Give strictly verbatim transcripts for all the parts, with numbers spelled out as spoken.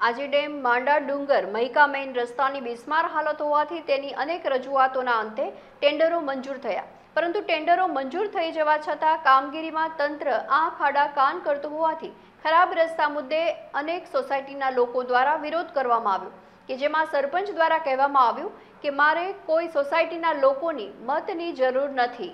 આજે ડેમ માંડા ડુંગર મહિકા મેઇન રસ્તાની બિસ્માર હાલત હોવાથી તેની અનેક રજૂઆતોના અંતે ટેન્ડરો મંજૂર થયા, પરંતુ ટેન્ડરો મંજૂર થઈ જવા છતાં કામગીરીમાં તંત્ર આંખ આડા કાન કરતું હોવાથી ખરાબ રસ્તા મુદ્દે અનેક સોસાયટીના લોકો દ્વારા વિરોધ કરવામાં આવ્યો, કે જેમાં સરપંચ દ્વારા કહેવામાં આવ્યું કે મારે કોઈ સોસાયટીના લોકોની મતની જરૂર નથી।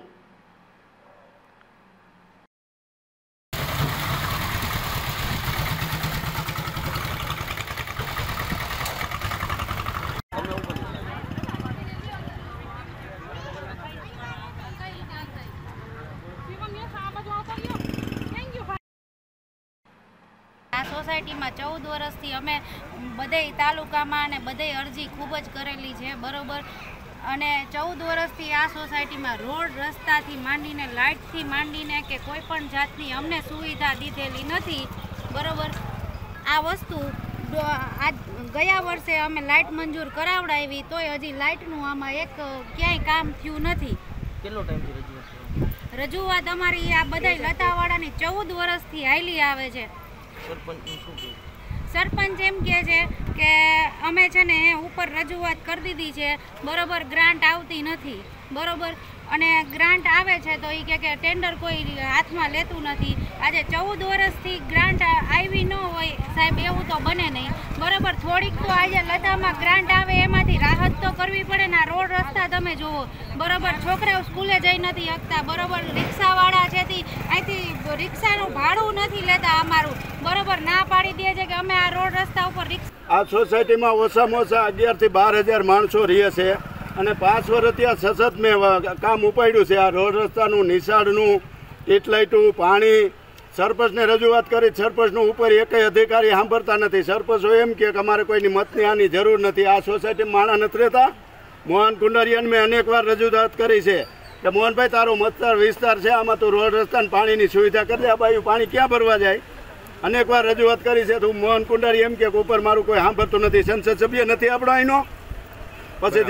આ સોસાયટીમાં ચૌદ વર્ષથી અમે બધેય તાલુકામાં અને બધેય અરજી ખૂબ જ કરેલી છે, બરોબર। અને ચૌદ વર્ષથી આ સોસાયટીમાં રોડ રસ્તાથી માંડીને લાઇટથી માંડીને કે કોઈ પણ જાતની અમને સુવિધા દીધેલી નથી, બરોબર। આ વસ્તુ આજ ગયા વર્ષે અમે લાઇટ મંજૂર કરાવડાવી તોય હજી લાઇટનું આમાં એક ક્યાંય કામ થયું નથી। કેટલો ટાઈમથી રજૂઆત રજૂઆત અમારી આ બધાય લતાવાળાની ચૌદ વર્ષથી હાલી આવે છે। સરપંચ એમ કહે છે કે અમે છે ને ઉપર રજૂઆત કરી દીધી છે, બરોબર, ગ્રાન્ટ આવતી નથી, બરોબર। અને ગ્રાન્ટ આવે છે તો એ કહે કે ટેન્ડર કોઈ હાથમાં લેતું નથી। આજે ચૌદ વર્ષથી ગ્રાન્ટ આવી ન હોય સાહેબ, એવું તો બને નહીં, બરોબર। થોડીક તો આજે લતામાં ગ્રાન્ટ આવે એમાંથી રાહત તો કરવી પડે ને। આ રોડ રસ્તા તમે જુઓ, બરોબર, છોકરાઓ સ્કૂલે જઈ નથી શકતા, બરોબર। રિક્ષાવાળા છે તે અહીંથી રિક્ષાનું ભાડું નથી લેતા અમારું, બરોબર, ના પાડી દે છે કે અમે આ રોડ રસ્તા ઉપર રિક્ષા। આ સોસાયટીમાં ઓછામાં ઓછા અગિયારથી બાર હજાર માણસો રહે છે અને પાંચ વર્ષ ત્યાં સતત મેં કામ ઉપાડ્યું છે। આ રોડ રસ્તાનું, નિશાળનું, સ્ટ્રીટ લાઇટું, પાણી, સરપંચને રજૂઆત કરી, સરપંચનું ઉપર એકય અધિકારી સાંભળતા નથી। સરપંચો એમ કે અમારે કોઈની મતની આની જરૂર નથી। આ સોસાયટીમાં માણસ નથી રહેતા। મોહન કુંડારિયાને મેં અનેક વાર રજૂઆત કરી છે કે મોહનભાઈ તારો મતદાર વિસ્તાર છે, આમાં તું રોડ રસ્તાને પાણીની સુવિધા કરી દે, આ બાજુ પાણી ક્યાં ભરવા જાય। અનેક વાર રજૂઆત કરી છે તો મોહન કુંડારી એમ કે ઉપર મારું કોઈ સાંભળતું નથી, સંસદ સભ્ય નથી આપણો અહીંનો। પછી